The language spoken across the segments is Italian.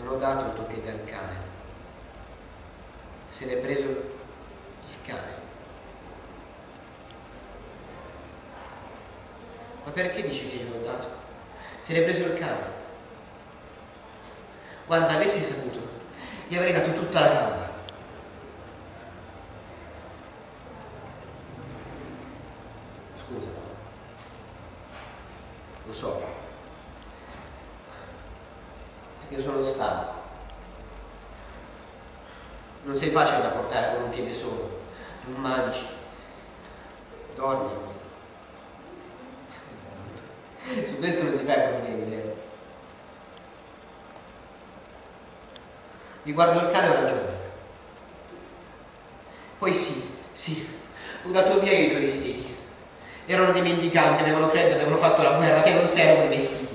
Non ho dato il tuo piede al cane. Se n'è preso il cane. Ma perché dici che gliel'ho dato? Se n'è preso il cane. Guarda, avessi saputo, gli avrei dato tutta la gamba. Scusa. Lo so. Perché sono stanco. Non sei facile da portare con un piede solo. Non mangi. Dormi. Su questo non ti fai problemi, vero? Mi guardo il cane, ho ragione. Poi sì, ho dato via i tuoi vestiti. Erano dei mendicanti, avevano freddo, avevano fatto la guerra, te non servono i vestiti.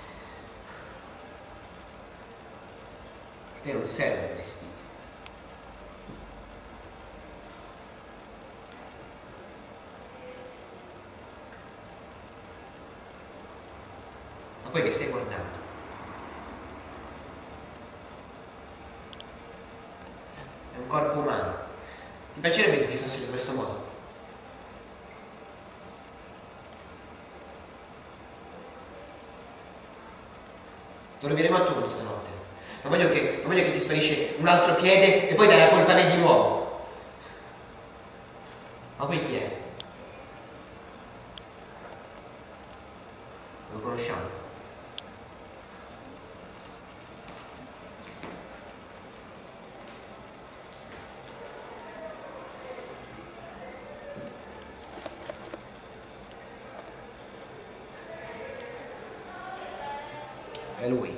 Te non servono i vestiti. Ma poi che stai guardando? È un corpo umano. Ti piacerebbe che ti fissassi in questo modo? Dormiremo a turni stanotte. Non voglio che ti sparisce un altro piede e poi dai la colpa a me di nuovo. Ma poi chi è? Lo conosciamo? È lui.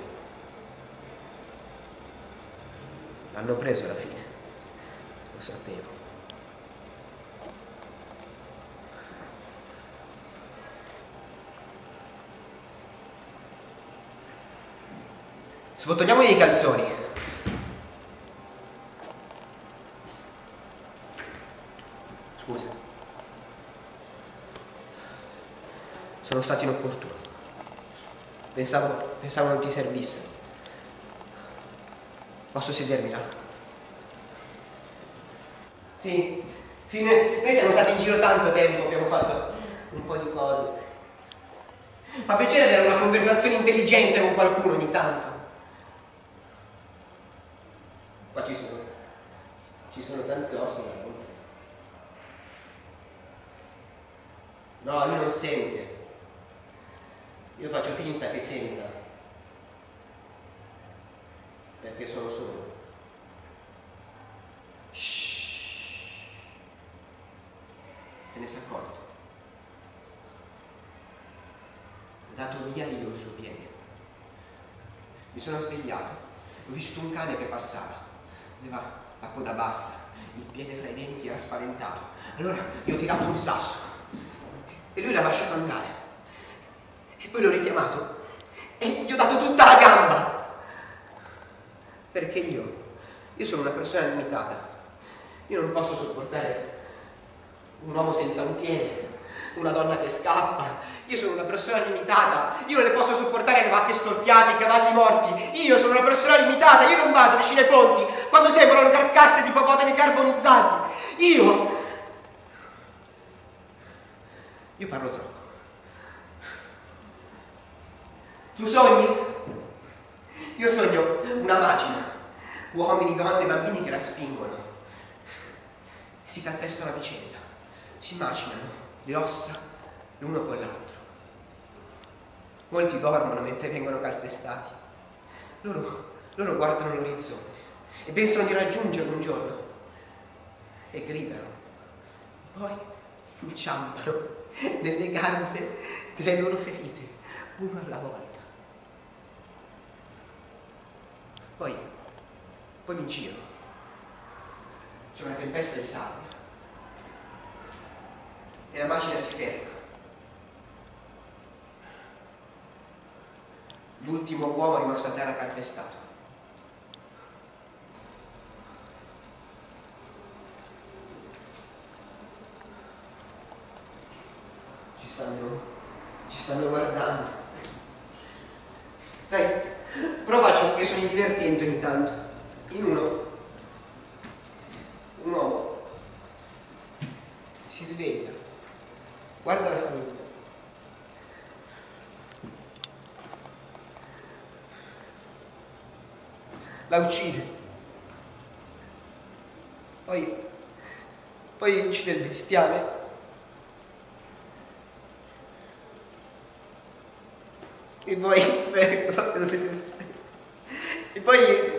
L'hanno preso alla fine. Lo sapevo. Sbottoниamogli i calzoni. Scusa. Sono stato inopportuno. Pensavo non ti servisse. Posso sedermi là? Sì, noi siamo stati in giro tanto tempo, abbiamo fatto un po' di cose. Fa piacere avere una conversazione intelligente con qualcuno ogni tanto. Qua ci sono tante ossa da rompere. No, lui non sente. Io faccio finta che senta. Perché sono solo. Shhh. Se ne si è accorto. Ho dato via io il suo piede. Mi sono svegliato. Ho visto un cane che passava. Aveva la coda bassa, il piede fra i denti, era spaventato. Allora gli ho tirato un sasso e lui l'ha lasciato andare. E poi l'ho richiamato e gli ho dato tutta la gamba. Perché io sono una persona limitata. Io non posso sopportare un uomo senza un piede, una donna che scappa. Io sono una persona limitata. Io non le posso sopportare le vacche storpiate, i cavalli morti. Io sono una persona limitata. Io non vado vicino ai ponti quando sembrano carcasse di ippopotami carbonizzati. Io parlo troppo. Tu sogni? Io sogno una macina. Uomini, donne, bambini che la spingono. Si calpestano a vicenda. Si macinano le ossa l'uno con l'altro. Molti dormono mentre vengono calpestati. Loro guardano l'orizzonte e pensano di raggiungerlo un giorno. E gridano. Poi inciampano nelle garze delle loro ferite, uno alla volta. Poi mi giro. C'è una tempesta di sabbia. E la macina si ferma. L'ultimo uomo rimasto a terra calpestato. Ci stanno guardando. Sai, però faccio che sogni divertenti ogni tanto. In uno, un uomo si sveglia, guarda la famiglia, la uccide, poi uccide il bestiame e poi